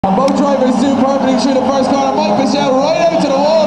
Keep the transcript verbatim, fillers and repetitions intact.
Both drivers do perfectly through the first corner. Mike Michelle right out to the wall.